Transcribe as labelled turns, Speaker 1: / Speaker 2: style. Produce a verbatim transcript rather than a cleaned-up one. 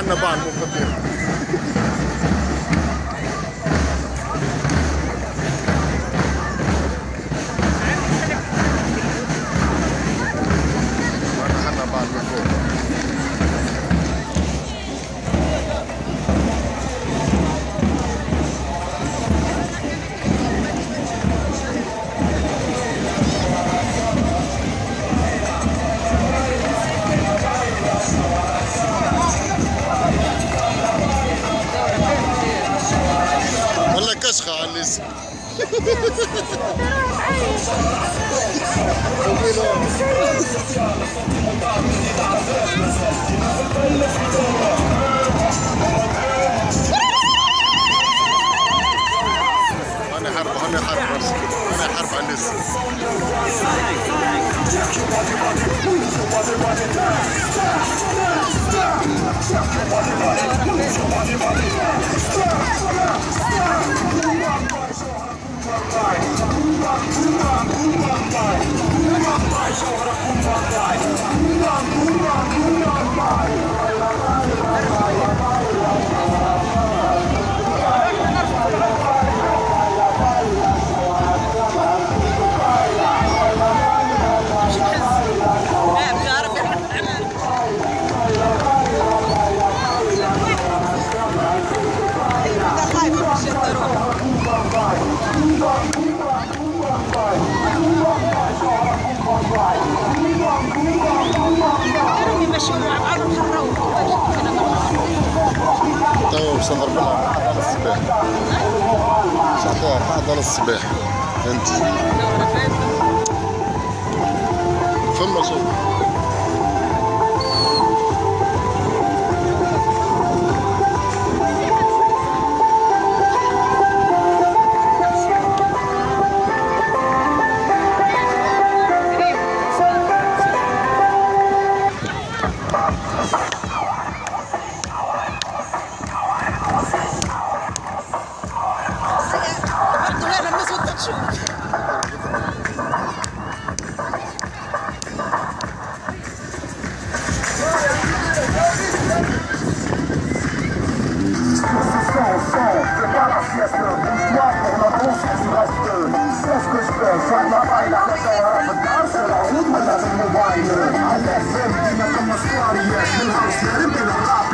Speaker 1: carnaval, mon papier. والله كشخة على الليس. أنا حرب أنا حرب بس أنا حرب على الليس. تو صدر بلع حاضر الصباح صدر حاضر الصباح انت فما شوف Qu'est-ce que je fais? Je vois ma baille, la terre, me danse, la route, me lave mon bail. À la femme qui n'a comme un soir hier, je me lance, je me lave,